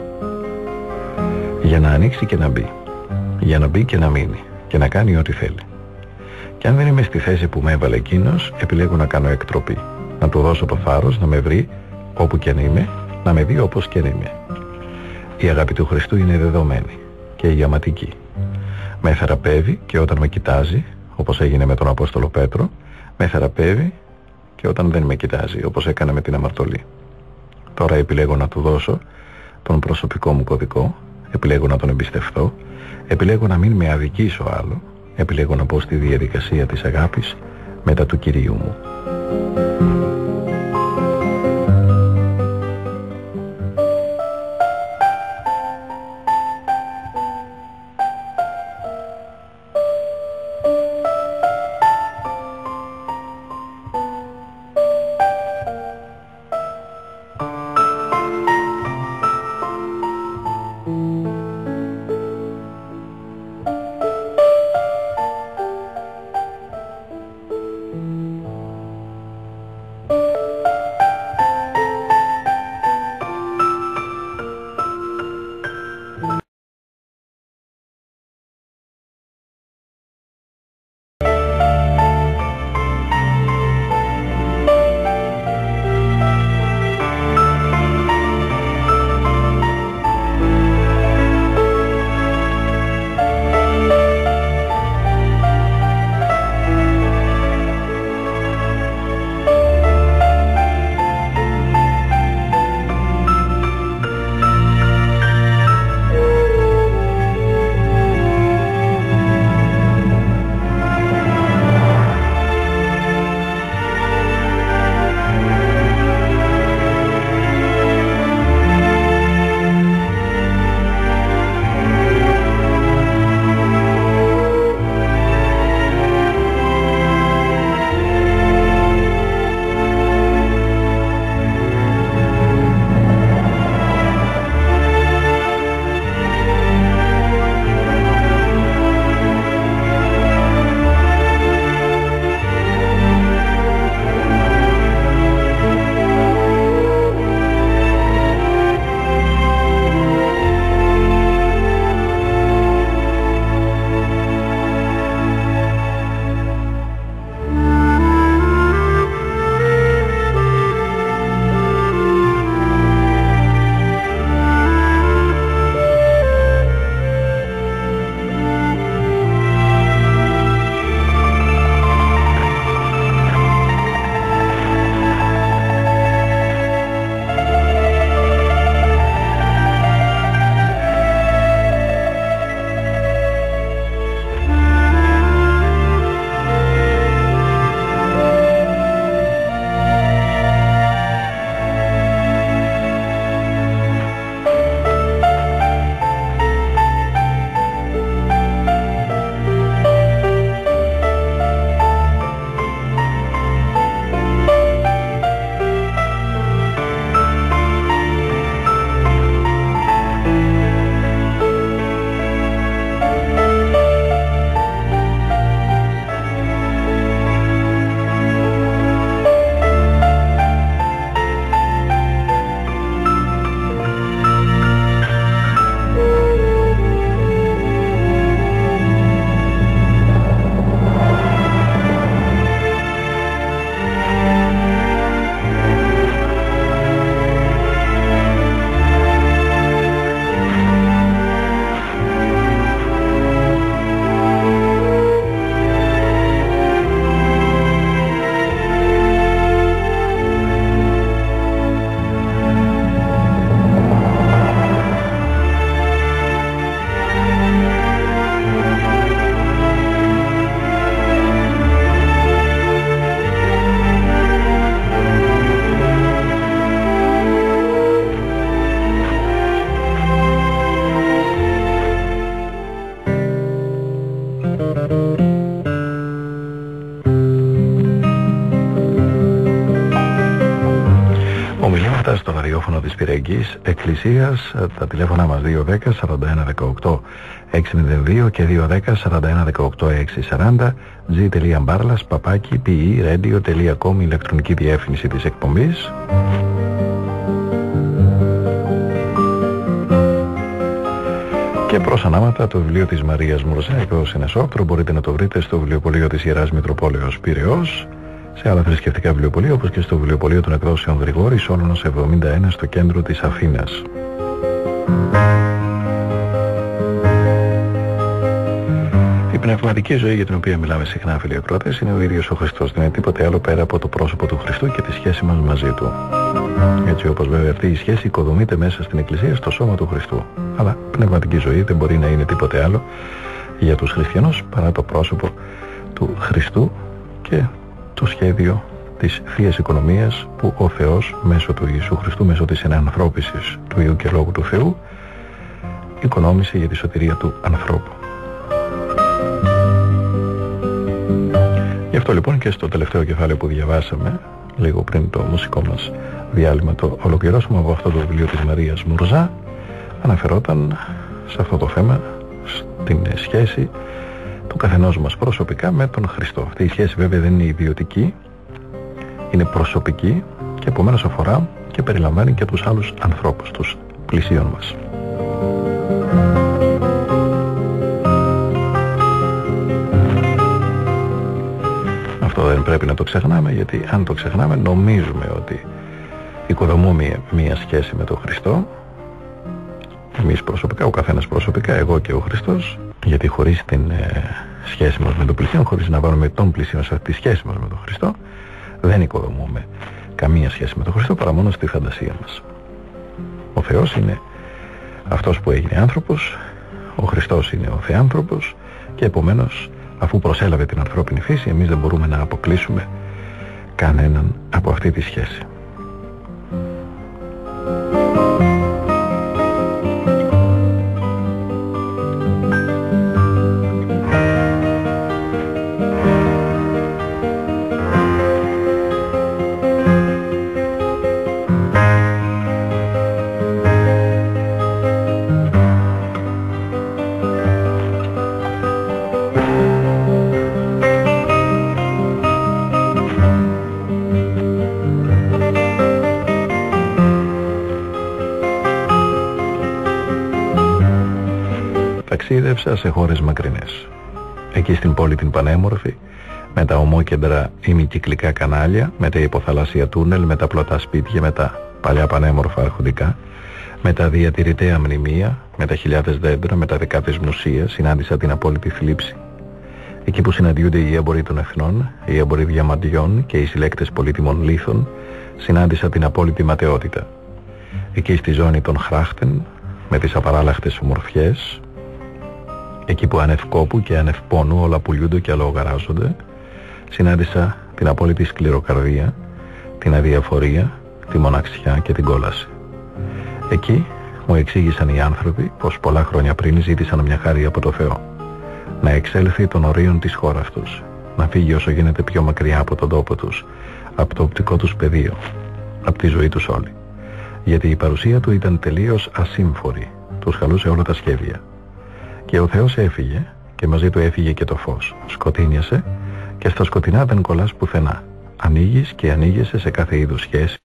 Για να ανοίξει και να μπει. Για να μπει και να μείνει. Και να κάνει ό,τι θέλει. Και αν δεν είμαι στη θέση που με έβαλε εκείνος, επιλέγω να κάνω εκτροπή. Να του δώσω το θάρρος να με βρει όπου και αν είμαι, να με δει όπως και αν είμαι. Η αγάπη του Χριστού είναι δεδομένη και ιαματική. Με θεραπεύει και όταν με κοιτάζει, όπως έγινε με τον Απόστολο Πέτρο, με θεραπεύει και όταν δεν με κοιτάζει, όπως έκανε με την αμαρτωλή. Τώρα επιλέγω να του δώσω τον προσωπικό μου κωδικό, επιλέγω να τον εμπιστευτώ, επιλέγω να μην με αδικήσω άλλο, επιλέγω να μπω στη διαδικασία της αγάπης μετά του Κυρίου μου. Ορφανό της Πυραιγκής Εκκλησίας. Τα τηλέφωνα μας δύο ένα μηδέν σαράντα ένα δεκαοκτώ έξι μηδέν δύο και δύο ένα μηδέν σαράντα ένα δεκαοκτώ έξι σαράντα, g.barlas παπάκι pe-radio.com, ηλεκτρονική διεύθυνση της εκπομπής. Και προς ανάματα το βιβλίο της Μαρίας Μουρζά, εδώ σε Νεσόπτρο, μπορείτε να το βρείτε στο βιβλιοπωλείο της Ιεράς Μητροπόλεως Πειραιώς, σε άλλα θρησκευτικά βιβλιοπωλεία, όπως και στο βιβλιοπωλείο των εκδόσεων Γρηγόρης Σόλωνος εβδομήντα ένα στο κέντρο της Αθήνας. Η πνευματική ζωή για την οποία μιλάμε συχνά, φίλοι ακροατές, είναι ο ίδιος ο Χριστός. Δεν είναι τίποτε άλλο πέρα από το πρόσωπο του Χριστού και τη σχέση μας μαζί του. Έτσι όπως βέβαια αυτή η σχέση οικοδομείται μέσα στην Εκκλησία στο σώμα του Χριστού. Αλλά πνευματική ζωή δεν μπορεί να είναι τίποτε άλλο για τους χριστιανούς παρά το πρόσωπο του Χριστού και το σχέδιο της Θείας Οικονομίας που ο Θεός μέσω του Ιησού Χριστού, μέσω της ενανθρώπισης του Υιού και Λόγου του Θεού, οικονόμησε για τη σωτηρία του ανθρώπου. Γι' αυτό λοιπόν και στο τελευταίο κεφάλαιο που διαβάσαμε λίγο πριν το μουσικό μας διάλειμμα το ολοκληρώσουμε από αυτό το βιβλίο της Μαρίας Μουρζά, αναφερόταν σε αυτό το θέμα, στην σχέση του καθενός μας προσωπικά με τον Χριστό. Αυτή η σχέση βέβαια δεν είναι ιδιωτική, είναι προσωπική και επομένως αφορά και περιλαμβάνει και τους άλλους ανθρώπους, τους πλησίον μας. Αυτό δεν πρέπει να το ξεχνάμε, γιατί αν το ξεχνάμε νομίζουμε ότι οικοδομούμε μία σχέση με τον Χριστό, εμείς προσωπικά, ο καθένας προσωπικά, εγώ και ο Χριστός, γιατί χωρίς την ε, σχέση μας με τον πλησίον, χωρίς να βάλουμε τον πλησίον σε αυτή τη σχέση μας με τον Χριστό, δεν οικοδομούμε καμία σχέση με τον Χριστό παρά μόνο στη φαντασία μας. Ο Θεός είναι αυτός που έγινε άνθρωπος, ο Χριστός είναι ο Θεάνθρωπος και επομένως αφού προσέλαβε την ανθρώπινη φύση, εμείς δεν μπορούμε να αποκλείσουμε κανέναν από αυτή τη σχέση. Ταξίδευσα σε χώρες μακρινές. Εκεί στην πόλη την πανέμορφη, με τα ομόκεντρα ημικυκλικά κανάλια, με τα υποθαλάσσια τούνελ, με τα πλωτά σπίτια, με τα παλιά πανέμορφα αρχοντικά, με τα διατηρητέα μνημεία, με τα χιλιάδες δέντρα, με τα δεκάδες μουσεία, συνάντησα την απόλυτη θλίψη. Εκεί που συναντιούνται οι έμποροι των εθνών, οι έμποροι διαμαντιών και οι συλλέκτες πολύτιμων λίθων, συνάντησα την απόλυτη ματαιότητα. Εκεί στη ζώνη των Χράχτεν, με τις απαράλλαχτες ομορφιές, εκεί που άνευ κόπου και άνευ πόνου όλα πουλιούνται και αλλογαράζονται, συνάντησα την απόλυτη σκληροκαρδία, την αδιαφορία, τη μοναξιά και την κόλαση. Εκεί μου εξήγησαν οι άνθρωποι πως πολλά χρόνια πριν ζήτησαν μια χάρη από το Θεό, να εξέλθει των ορίων της χώρας τους, να φύγει όσο γίνεται πιο μακριά από τον τόπο τους, από το οπτικό τους πεδίο, από τη ζωή τους όλη. Γιατί η παρουσία του ήταν τελείως ασύμφορη, τους χαλούσε όλα τα σχέδια. Και ο Θεός έφυγε και μαζί του έφυγε και το φως. Σκοτίνιασε και στα σκοτεινά δεν κολλάς πουθενά. Ανοίγεις και ανοίγεσαι σε κάθε είδους σχέση.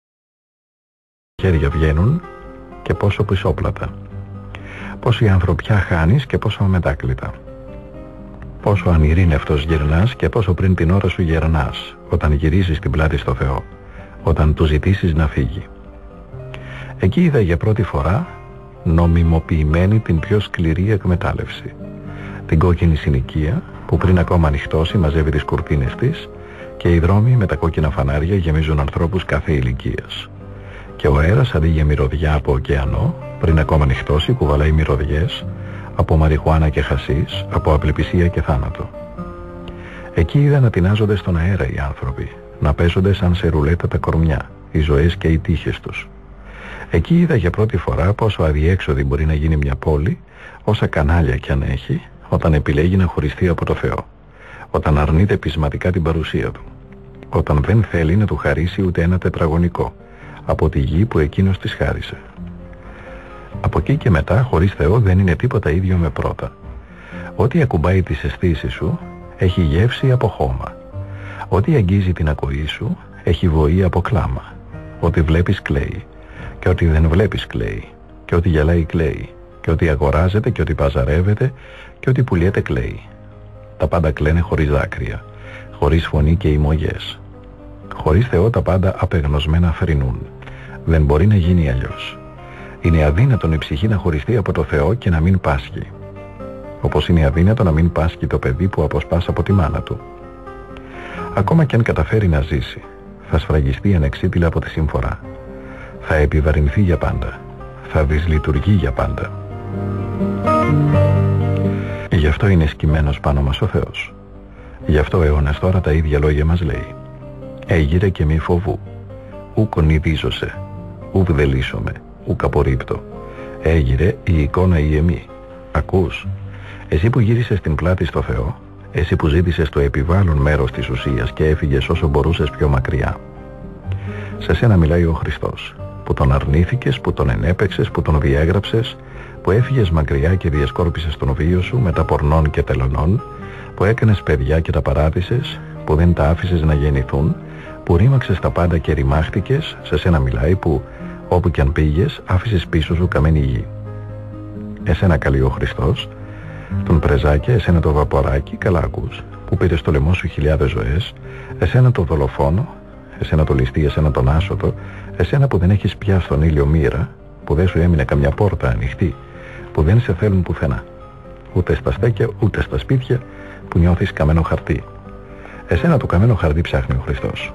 Χέρια βγαίνουν και πόσο πισόπλατα. Πόσο η ανθρωπιά χάνεις και πόσο αμετάκλητα. Πόσο ανηρήνευτος γυρνάς και πόσο πριν την ώρα σου γερνάς, όταν γυρίσεις την πλάτη στο Θεό, όταν του ζητήσεις να φύγει. Εκεί είδα για πρώτη φορά νομιμοποιημένη την πιο σκληρή εκμετάλλευση. Την κόκκινη συνοικία που πριν ακόμα ανοιχτώσει μαζεύει τις κουρτίνες της και οι δρόμοι με τα κόκκινα φανάρια γεμίζουν ανθρώπους κάθε ηλικίας. Και ο αέρας αντί για μυρωδιά από ωκεανό, πριν ακόμα ανοιχτώσει κουβαλάει μυρωδιές από μαριχουάνα και χασίς, από απελπισία και θάνατο. Εκεί είδα να τεινάζονται στον αέρα οι άνθρωποι, να παίζονται σαν σε ρουλέτα τα κορμιά, οι ζωές και οι τύχες τους. Εκεί είδα για πρώτη φορά πόσο αδιέξοδη μπορεί να γίνει μια πόλη, όσα κανάλια κι αν έχει, όταν επιλέγει να χωριστεί από το Θεό, όταν αρνείται πεισματικά την παρουσία του, όταν δεν θέλει να του χαρίσει ούτε ένα τετραγωνικό, από τη γη που εκείνος της χάρισε. Από εκεί και μετά, χωρίς Θεό δεν είναι τίποτα ίδιο με πρώτα. Ό,τι ακουμπάει τις αισθήσεις σου έχει γεύση από χώμα. Ό,τι αγγίζει την ακοή σου έχει βοή από κλάμα. Ό,τι βλέπεις κλαίει και ό,τι δεν βλέπεις κλαίει και ό,τι γελάει κλαίει και ό,τι αγοράζεται και ό,τι παζαρεύεται και ό,τι πουλιέται κλαίει. Τα πάντα κλαίνε χωρίς δάκρυα, χωρίς φωνή και ημωγές. Χωρίς Θεό τα πάντα απεγνωσμένα θρηνούν. Δεν μπορεί να γίνει αλλιώς. Είναι αδύνατον η ψυχή να χωριστεί από το Θεό και να μην πάσχει. Όπως είναι αδύνατο να μην πάσχει το παιδί που αποσπάς από τη μάνα του. Ακόμα και αν καταφέρει να ζήσει, θα σφραγιστεί ανεξίτηλα από τη σύμφορα. Θα επιβαρυνθεί για πάντα. Θα δυσλειτουργεί για πάντα. Γι' αυτό είναι σκυμμένος πάνω μας ο Θεός. Γι' αυτό αιώνες τώρα τα ίδια λόγια μας λέει. Έγειρε και μη φοβού. Ου κονιδίζωσε. Ου βδελίσομαι. Ου καπορρίπτω. Έγειρε η εικόνα η εμή. Ακούς. Εσύ που γύρισες την πλάτη στο Θεό, εσύ που ζήτησες το επιβάλλον μέρος της ουσίας και έφυγες όσο μπορούσες πιο μακριά. Σε σένα μιλάει ο Χριστός, που τον αρνήθηκες, που τον ενέπαιξες, που τον διέγραψες, που έφυγες μακριά και διασκόρπισες τον βίο σου με τα πορνών και τελωνών, που έκανες παιδιά και τα παράτησες, που δεν τα άφησες να γεννηθούν, που ρήμαξες τα πάντα και ρημάχτηκες, σε σένα μιλάει που όπου κι αν πήγες άφησες πίσω σου καμένη γη. Εσένα καλεί ο Χριστός, τον πρεζάκια, εσένα το βαποράκι, καλά ακούς, που πήρε στο λαιμό σου χιλιάδες ζωές, εσένα το δολοφόνο, εσένα το ληστή, εσένα τον άσωτο, εσένα που δεν έχεις πια στον ήλιο μοίρα, που δεν σου έμεινε καμιά πόρτα ανοιχτή, που δεν σε θέλουν πουθενά, ούτε στα στέκια, ούτε στα σπίτια, που νιώθεις καμένο χαρτί. Εσένα το καμένο χαρτί ψάχνει ο Χριστός.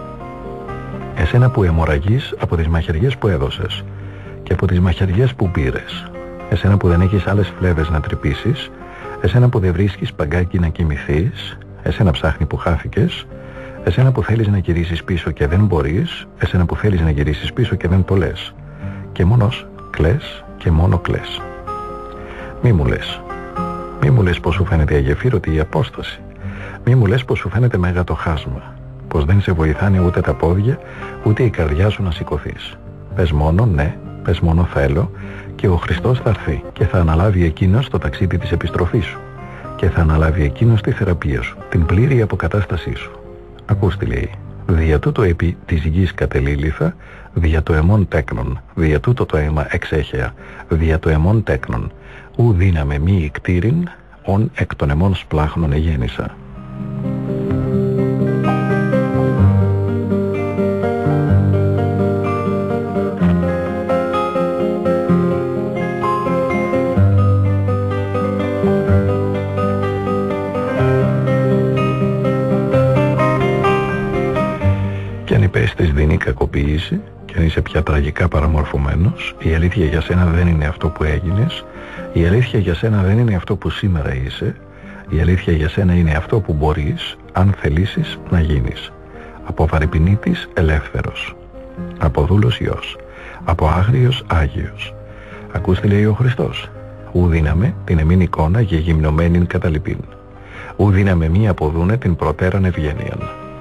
Εσένα που αιμορραγείς από τις μαχαιριές που έδωσες και από τις μαχαιριές που πήρες. Εσένα που δεν έχεις άλλες φλέβες να τρυπήσεις, εσένα που δεν βρίσκεις παγκάκι να κοιμηθείς, εσένα ψάχνει που χάθηκες, εσένα που θέλεις να γυρίσεις πίσω και δεν μπορείς, εσένα που θέλεις να γυρίσεις πίσω και δεν το λες. Και μόνος κλαις και μόνο κλαις. Μη μου λες. Μη μου λες πως σου φαίνεται αγεφύρωτη η απόσταση. Μη μου λες πως σου φαίνεται μέγα το χάσμα. Πως δεν σε βοηθάνε ούτε τα πόδια, ούτε η καρδιά σου να σηκωθείς. Πες μόνο ναι, πες μόνο θέλω, και ο Χριστός θα έρθει και θα αναλάβει εκείνος το ταξίδι της επιστροφής σου. Και θα αναλάβει εκείνος τη θεραπεία σου, την πλήρη αποκατάστασή σου. Ακούς τι λέει. Δια τούτο επί της γης κατελήλυθα, δια το αιμόν τέκνον, δια τούτο το αίμα εξέχεα, δια το αιμόν τέκνον, ου δύναμε μη ικτήριν, ον εκ των αιμών σπλάχνων εγέννησα. Πέστης δίνει κακοποίηση και αν είσαι πια τραγικά παραμορφωμένος, η αλήθεια για σένα δεν είναι αυτό που έγινες, η αλήθεια για σένα δεν είναι αυτό που σήμερα είσαι, η αλήθεια για σένα είναι αυτό που μπορείς, αν θελήσεις, να γίνεις. Από βαρυπινίτης ελεύθερος, από δούλος Υιός, από άγριος Άγιος. Ακούς τι λέει ο Χριστός. Ου δύναμε την εμήν εικόνα και γυμνωμένην καταλυπήν. Ου δύναμε μη αποδούνε την προτέραν ευγένειαν.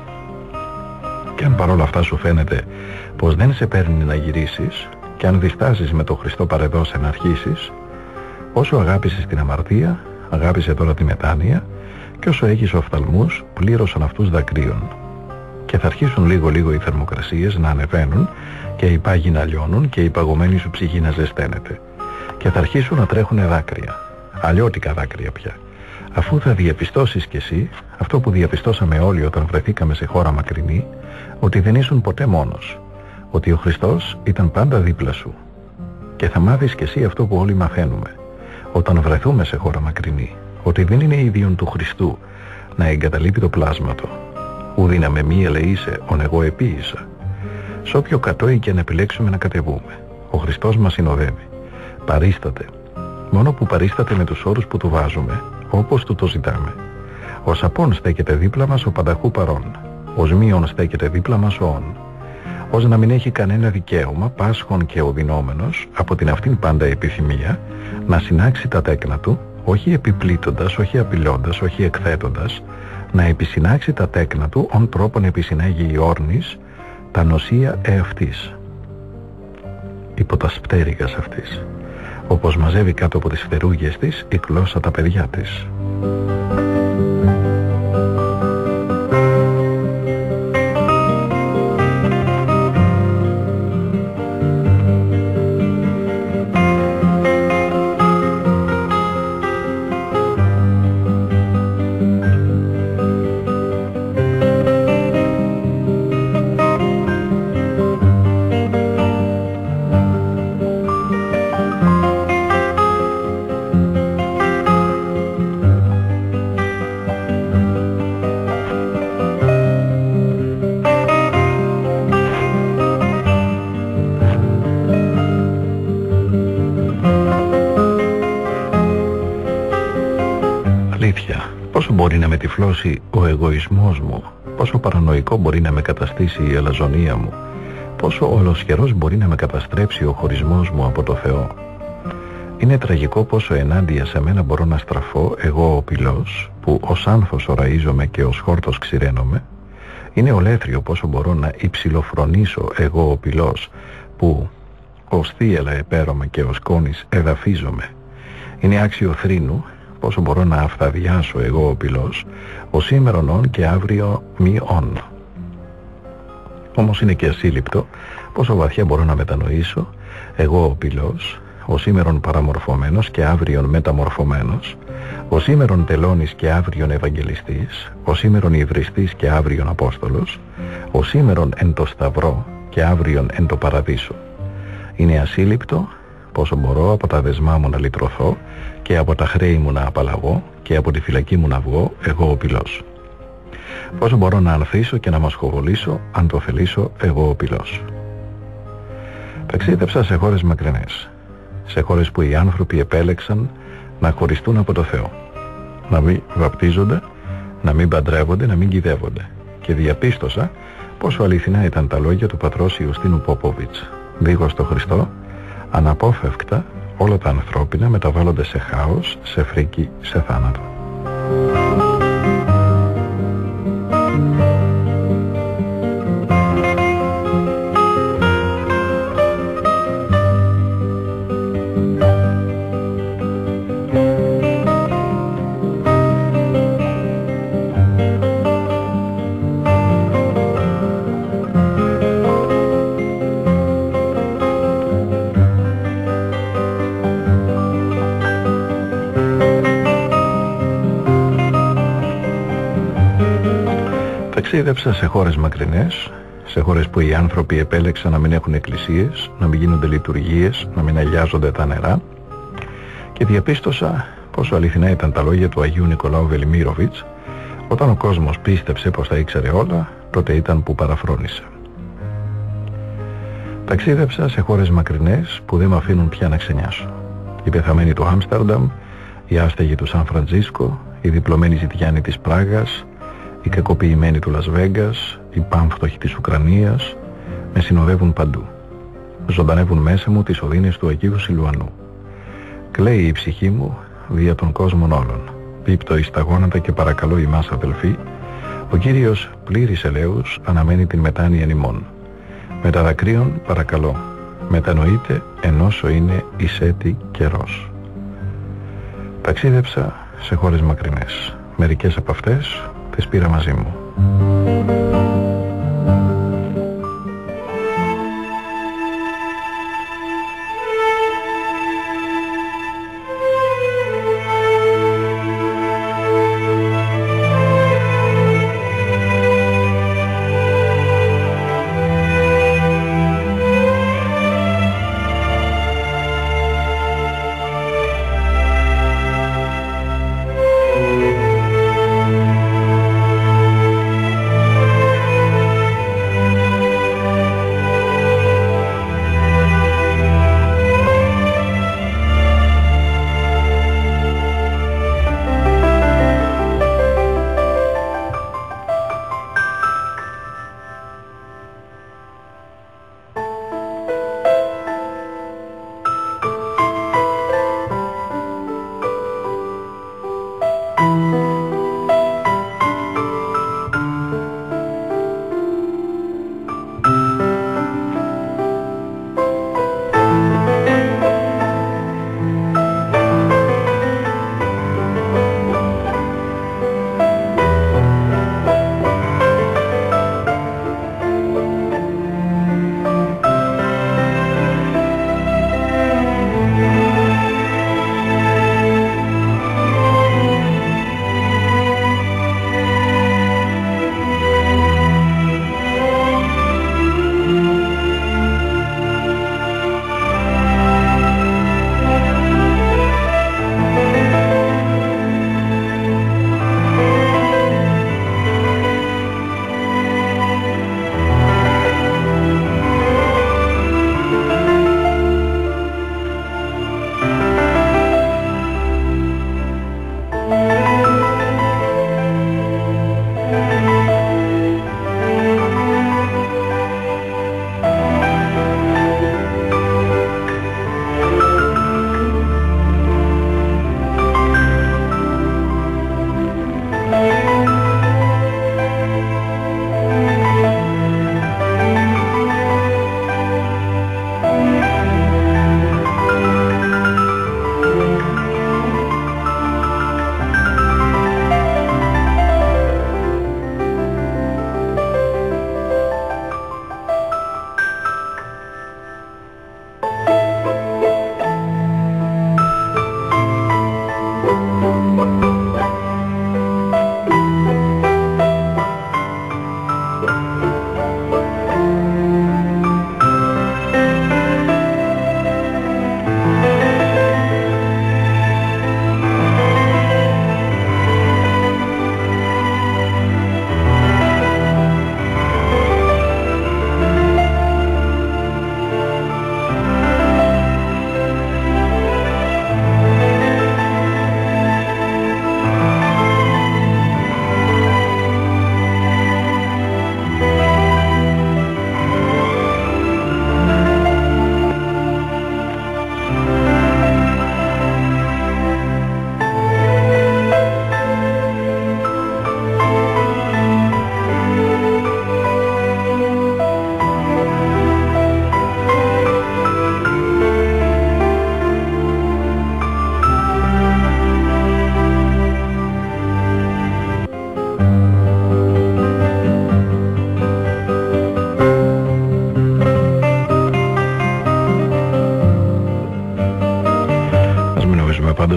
Και αν παρόλα αυτά σου φαίνεται πως δεν σε παίρνει να γυρίσεις και αν διστάζεις με το Χριστό παρεδώσε να αρχίσεις, όσο αγάπησες την αμαρτία, αγάπησε τώρα τη μετάνοια και όσο έχεις οφθαλμούς, πλήρωσαν αυτούς δακρύων. Και θα αρχίσουν λίγο λίγο οι θερμοκρασίες να ανεβαίνουν και οι πάγοι να λιώνουν και η παγωμένη σου ψυχή να ζεσταίνεται. Και θα αρχίσουν να τρέχουν δάκρυα, αλλιώτικα δάκρυα πια. Αφού θα διαπιστώσεις κι εσύ αυτό που διαπιστώσαμε όλοι όταν βρεθήκαμε σε χώρα μακρινή, ότι δεν ήσουν ποτέ μόνος, ότι ο Χριστός ήταν πάντα δίπλα σου. Και θα μάθεις κι εσύ αυτό που όλοι μαθαίνουμε, όταν βρεθούμε σε χώρα μακρινή, ότι δεν είναι ίδιον του Χριστού να εγκαταλείπει το πλάσμα του. Ου δύναμε μη ελεήσε, ον εγώ επίησα. Σ' όποιο κατόι και αν επιλέξουμε να κατεβούμε, ο Χριστός μας συνοδεύει. Παρίσταται. Μόνο που παρίσταται με τους όρους που του βάζουμε, όπως του το ζητάμε. Ως απόν στέκεται δίπλα μας ο πανταχού παρών. Ως μείον στέκεται δίπλα μας ο όν. Ως να μην έχει κανένα δικαίωμα, πάσχων και οδυνόμενος, από την αυτήν πάντα επιθυμία, να συνάξει τα τέκνα του, όχι επιπλήττοντας, όχι απειλώντας, όχι εκθέτοντας, να επισυνάξει τα τέκνα του, ον τρόπον επισυνάγει η όρνης, τα νοσία εαυτής. υπό τα σπτέρυγας αυτής, όπως μαζεύει κάτω από τις φτερούγες της η γλώσσα τα παιδιά της. Πόσο μπορεί να με τυφλώσει ο εγωισμός μου, πόσο παρανοϊκό μπορεί να με καταστήσει η αλαζονία μου, πόσο ολοσχερός μπορεί να με καταστρέψει ο χωρισμός μου από το Θεό. Είναι τραγικό πόσο ενάντια σε μένα μπορώ να στραφώ εγώ ο πυλός, που ως άνθος οραίζομαι και ως χόρτος ξηραίνομαι. Είναι ολέθριο πόσο μπορώ να υψηλοφρονήσω εγώ ο πυλός, που ως θύελα επέρωμαι και ως κόνης εδαφίζομαι. Είναι άξιο θρήνου πόσο μπορώ να αυθαδιάσω εγώ ο πυλός, ο σήμερον ον και αύριο μη ον. Όμως είναι και ασύλληπτο πόσο βαθιά μπορώ να μετανοήσω εγώ ο πυλός, ο σήμερον παραμορφωμένος και αύριον μεταμορφωμένος, ο σήμερον τελώνης και αύριον Ευαγγελιστής, ο σήμερον υβριστής και αύριον Απόστολος, ο σήμερον εν το σταυρό και αύριον εν το παραδείσο. Είναι ασύλληπτο πόσο μπορώ από τα δεσμά μου να λυτρωθώ και από τα χρέη μου να απαλλαγώ και από τη φυλακή μου να βγω εγώ ο πυλός. Πόσο μπορώ να ανθίσω και να μασχοβολήσω αν το θελήσω εγώ ο πυλός. Ταξίδεψα σε χώρες μακρινές, σε χώρες που οι άνθρωποι επέλεξαν να χωριστούν από το Θεό, να μην βαπτίζονται, να μην παντρεύονται, να μην κυδεύονται, και διαπίστωσα πόσο αληθινά ήταν τα λόγια του πατρός Ιουστίνου Πόποβιτς. Δίχως το Χριστό, αναπόφευκτα όλα τα ανθρώπινα μεταβάλλονται σε χάος, σε φρίκη, σε θάνατο. Ταξίδεψα σε χώρες μακρινές, σε χώρες που οι άνθρωποι επέλεξαν να μην έχουν εκκλησίες, να μην γίνονται λειτουργίες, να μην αγιάζονται τα νερά, και διαπίστωσα πόσο αληθινά ήταν τα λόγια του Αγίου Νικολάου Βελιμίροβιτς: όταν ο κόσμος πίστεψε πως τα ήξερε όλα, τότε ήταν που παραφρόνησε. Ταξίδεψα σε χώρες μακρινές που δεν με αφήνουν πια να ξενιάσω. Οι πεθαμένοι του Άμστερνταμ, οι άστεγοι του Σαν Φραντζίσκο, οι διπλωμένοι ζητιάνοι της Πράγας, οι κακοποιημένοι του Λας Βέγκας, οι πάμφτωχοι της Ουκρανίας, με συνοδεύουν παντού. Ζωντανεύουν μέσα μου τις οδύνες του Αγίου Σιλουανού. Κλαίει η ψυχή μου δια των κόσμων όλων. Πίπτω εις τα γόνατα και παρακαλώ ημάς αδελφοί, ο Κύριος πλήρης ελέους αναμένει την μετάνοια ημών. Με τα δακρύων παρακαλώ, μετανοείτε ενώσο είναι εις έτη καιρός. Ταξίδεψα σε χώρες μακρινές. Μερικές από αυτές τις πήρα μαζί μου.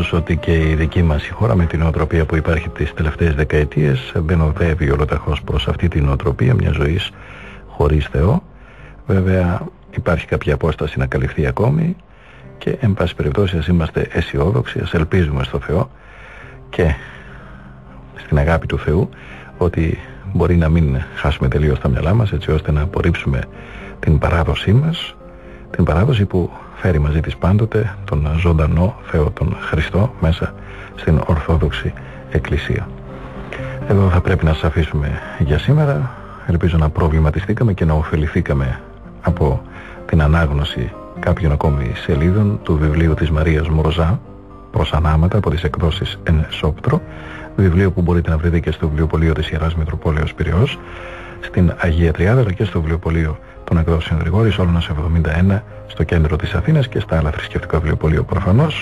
σαφώς ότι και η δική μας η χώρα με την νοοτροπία που υπάρχει τις τελευταίες δεκαετίες δεν οδεύει ολοταχώς προς αυτή την νοοτροπία μια ζωής χωρίς Θεό. Βέβαια υπάρχει κάποια απόσταση να καλυφθεί ακόμη και εν πάση περιπτώσει ας είμαστε αισιόδοξοι, ας ελπίζουμε στο Θεό και στην αγάπη του Θεού ότι μπορεί να μην χάσουμε τελείως τα μυαλά μας, έτσι ώστε να απορρίψουμε την παράδοσή μας, την παράδοση που φέρει μαζί της πάντοτε τον ζωντανό Θεό, τον Χριστό, μέσα στην Ορθόδοξη Εκκλησία. Εδώ θα πρέπει να σας αφήσουμε για σήμερα. Ελπίζω να προβληματιστήκαμε και να ωφεληθήκαμε από την ανάγνωση κάποιων ακόμη σελίδων του βιβλίου της Μαρίας Μορζά, προς ανάματα, από τις εκδόσεις Εν Σόπτρο, βιβλίο που μπορείτε να βρείτε και στο βιβλιοπωλείο της Ιεράς Μητροπόλεως Πειραιώς, στην Αγία Τριάδα, αλλά και στο βιβλιοπωλείο των εκδόσεων Γρηγόρης, Όλωνας εβδομήντα ένα, στο κέντρο της Αθήνας και στα άλλα θρησκευτικά βιβλιοπωλείο προφανώς.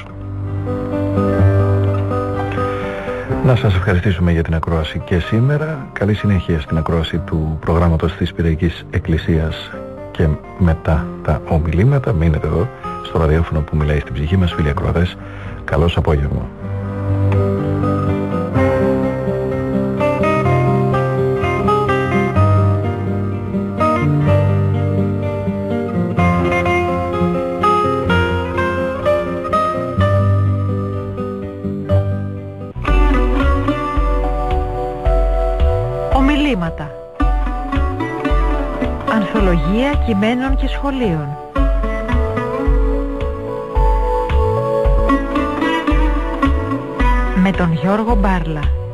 Να σας ευχαριστήσουμε για την ακρόαση και σήμερα. Καλή συνέχεια στην ακρόαση του προγράμματος της Πειραϊκής Εκκλησίας και μετά τα ομιλήματα. Μείνετε εδώ στο ραδιόφωνο που μιλάει στην ψυχή μας, φίλοι ακροατές. Καλώς απόγευμα. Ομιλήματα. Ανθολογία κειμένων και σχολείων. Με τον Γιώργο Μπάρλα.